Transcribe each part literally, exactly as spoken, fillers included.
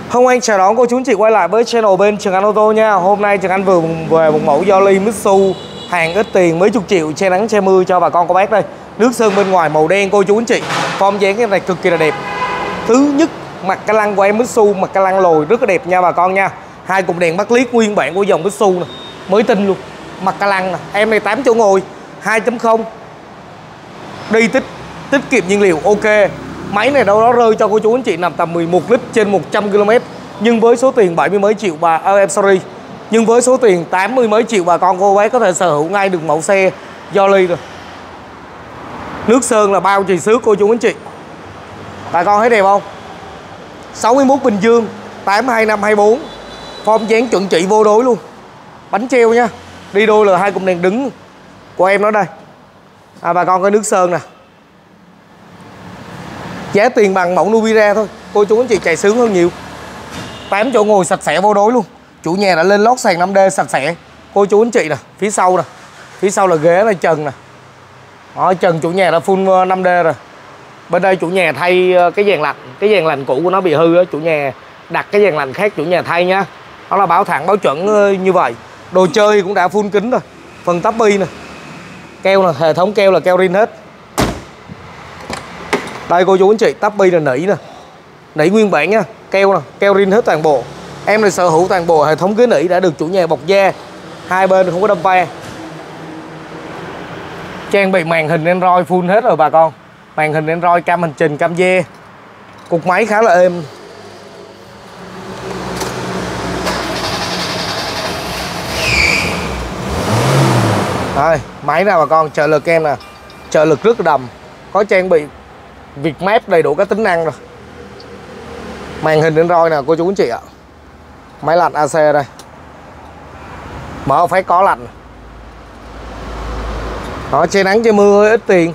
Hồng Anh chào đón cô chú anh chị quay lại với channel bên Trường Anh ô tô nha. Hôm nay Trường Anh vừa về một mẫu Yoli Mitsu hàng ít tiền mấy chục triệu che nắng che mưa cho bà con cô bác đây. Nước sơn bên ngoài màu đen cô chú anh chị. Form dáng cái này cực kỳ là đẹp. Thứ nhất, mặt ca lăng của em Mitsu, mặt ca lăng lồi rất là đẹp nha bà con nha. Hai cụm đèn bắt liếc nguyên bản của dòng Mitsu nè, mới tinh luôn. Mặt ca lăng nè, em này tám chỗ ngồi, hai chấm không. Đi tích tiết kiệm nhiên liệu ok. Máy này đâu đó rơi cho cô chú anh chị nằm tầm mười một lít trên một trăm ki lô mét. Nhưng với số tiền bảy mươi mấy triệu bà à, em sorry. Nhưng với số tiền tám mươi mấy triệu bà con cô bác có thể sở hữu ngay được mẫu xe Yoli rồi. Nước sơn là bao trì xước cô chú anh chị. Bà con thấy đẹp không? sáu mươi mốt Bình Dương tám hai năm hai bốn. Form dáng chuẩn chỉ vô đối luôn. Bánh treo nha. Đi đôi là hai cụm đèn đứng của em nó đây. À, bà con coi nước sơn nè. Giá tiền bằng mẫu Nubira thôi. Cô chú anh chị chạy sướng hơn nhiều. Tám chỗ ngồi sạch sẽ vô đối luôn. Chủ nhà đã lên lót sàn năm D sạch sẽ. Cô chú anh chị nè, phía sau nè. Phía sau là ghế là trần nè. Đó, trần chủ nhà đã full năm D rồi. Bên đây chủ nhà thay cái dàn lạnh. Cái dàn lạnh cũ của nó bị hư đó. Chủ nhà đặt cái dàn lạnh khác chủ nhà thay nhá. Đó là báo thẳng báo chuẩn như vậy. Đồ chơi cũng đã full kính rồi. Phần tắp bi nè. Keo nè, hệ thống keo là keo rin hết. Đây cô chú anh chị, tắp bi là nỉ nè. Nỉ nguyên bản nha, keo nè, keo rin hết toàn bộ. Em này sở hữu toàn bộ hệ thống ghế nỉ đã được chủ nhà bọc da. Hai bên không có đâm va. Trang bị màn hình Android full hết rồi bà con. Màn hình Android, cam hành trình, cam dê. Cục máy khá là êm. Đây, máy nào bà con, trợ lực em nè. Trợ lực rất là đầm. Có trang bị Vietmap đầy đủ các tính năng rồi. Màn hình Android nè cô chú anh chị ạ. Máy lạnh a xê đây. Mở phải có lạnh. Đó, che nắng che mưa hơi ít tiền.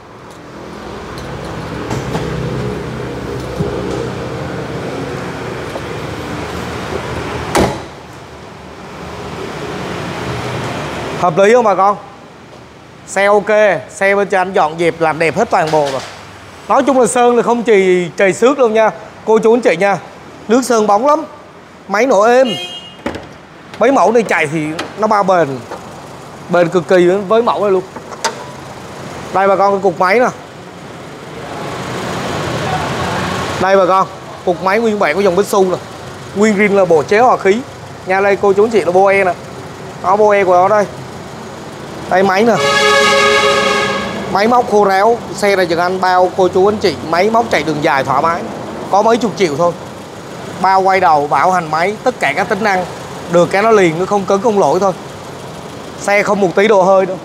Hợp lý không bà con? Xe ok, xe bên trên anh dọn dẹp làm đẹp hết toàn bộ rồi. Nói chung là sơn là không chỉ trầy xước đâu nha cô chú anh chị nha. Nước sơn bóng lắm. Máy nổ êm. Mấy mẫu này chạy thì nó bao bền. Bền cực kỳ với mẫu này luôn. Đây bà con cái cục máy nè. Đây bà con, cục máy nguyên bản của dòng Mitsu nè. Nguyên rin là bộ chế hòa khí. Nha, đây cô chú anh chị là boe nè. Đó boe của nó đây. Đây máy nè. Máy móc khô ráo. Xe này Trường Anh bao cô chú anh chị máy móc chạy đường dài thoải mái. Có mấy chục triệu thôi. Bao quay đầu, bảo hành máy, tất cả các tính năng. Được cái nó liền, nó không cứng không lỗi thôi. Xe không một tí độ hơi đâu.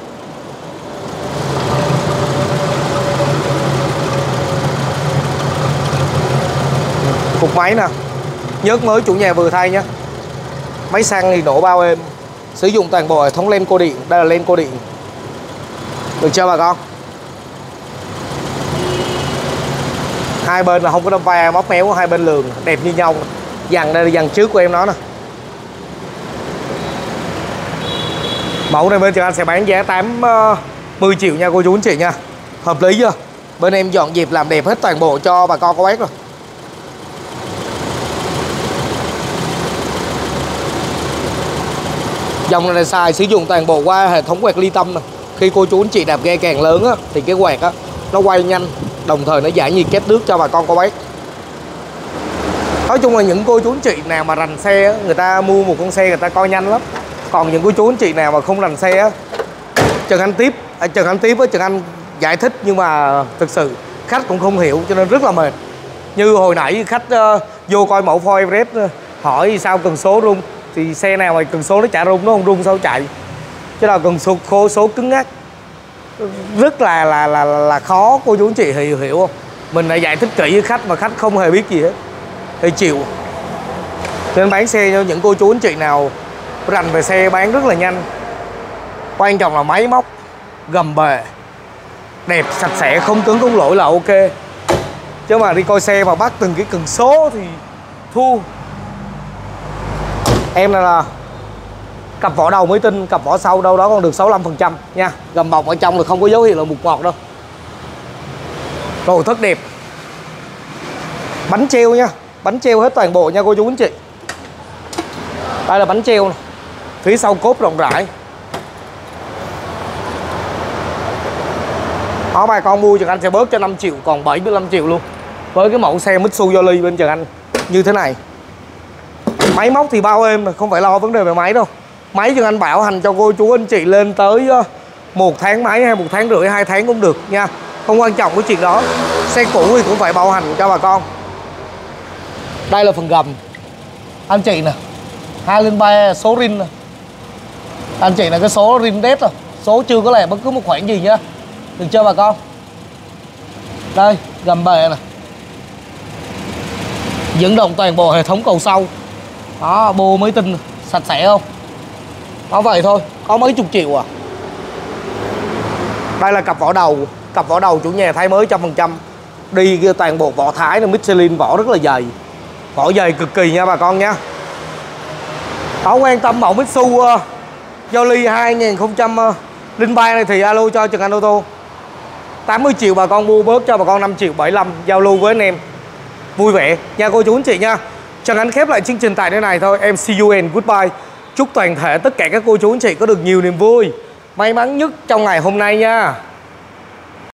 Cục máy nè. Nhớt mới chủ nhà vừa thay nhé. Máy xăng thì nổ bao êm. Sử dụng toàn bộ hệ thống len cô điện. Đây là len cô điện. Được chưa bà con? Hai bên là không có đâm va móc méo, hai bên lường đẹp như nhau. Dàn đây là dàn trước của em nó nè. Mẫu này bên Trường Anh sẽ bán giá tám mươi triệu nha cô chú anh chị nha. Hợp lý chưa? Bên em dọn dẹp làm đẹp hết toàn bộ cho bà con cô bác rồi. Dòng này là xài sử dụng toàn bộ qua hệ thống quạt ly tâm nè. Khi cô chú anh chị đạp ghe càng lớn á, thì cái quạt á nó quay nhanh, đồng thời nó giải nhiệt kết nước cho bà con cô bác. Nói chung là những cô chú anh chị nào mà rành xe á, người ta mua một con xe người ta coi nhanh lắm. Còn những cô chú anh chị nào mà không rành xe á, Trần Anh tiếp à, Trần Anh tiếp với Trần Anh giải thích nhưng mà thực sự khách cũng không hiểu cho nên rất là mệt. Như hồi nãy khách uh, vô coi mẫu Ford Everest uh, hỏi sao cần số rung, thì xe nào mà cần số nó chả rung, nó không rung sao chạy. Chứ nào cần số khô số cứng ngắc rất là là là là khó cô chú anh chị hiểu hiểu không? Mình lại giải thích kỹ với khách mà khách không hề biết gì hết thì chịu. Nên bán xe cho những cô chú anh chị nào rành về xe bán rất là nhanh. Quan trọng là máy móc gầm bề đẹp sạch sẽ, không cứng không lỗi là ok. Chứ mà đi coi xe mà bắt từng cái cần số thì thua. Em này là cặp vỏ đầu mới tinh, cặp vỏ sau đâu đó còn được sáu mươi lăm phần trăm nha. Gầm bọc ở trong là không có dấu hiệu là mục ngọt đâu. Rồi thất đẹp. Bánh treo nha. Bánh treo hết toàn bộ nha cô chú anh chị. Đây là bánh treo này. Phía sau cốp rộng rãi. Đó, bà con mua Trần Anh sẽ bớt cho năm triệu còn bảy mươi lăm triệu luôn. Với cái mẫu xe Mitsubishi bên Trần Anh như thế này. Máy móc thì bao êm, không phải lo vấn đề về máy đâu. Máy Trần Anh bảo hành cho cô chú anh chị lên tới một tháng máy hay một tháng rưỡi, hai tháng cũng được nha. Không quan trọng cái chuyện đó. Xe cũ thì cũng phải bảo hành cho bà con. Đây là phần gầm. Anh chị nè, hai không ba số rin nè. Anh chị là cái số rin đét rồi. Số chưa có lẻ bất cứ một khoản gì nhá. Được chưa bà con? Đây, gầm bề nè. Dẫn động toàn bộ hệ thống cầu sau. Đó, bô mới tinh, sạch sẽ không? Đó vậy thôi, có mấy chục triệu à. Đây là cặp vỏ đầu. Cặp vỏ đầu chủ nhà thay mới trăm phần trăm. Đi kia toàn bộ vỏ Thái là Michelin, vỏ rất là dày. Vỏ dày cực kỳ nha bà con nha. Đó, quan tâm mẫu Mitsubishi hai không không ba này thì alo cho Trần Anh Ô tô. Tám mươi triệu bà con mua bớt cho bà con năm triệu bảy mươi lăm. Giao lưu với anh em vui vẻ nha cô chú anh chị nha. Trần Anh khép lại chương trình tại nơi này thôi. Em see you and goodbye. Chúc toàn thể tất cả các cô chú anh chị có được nhiều niềm vui, may mắn nhất trong ngày hôm nay nha.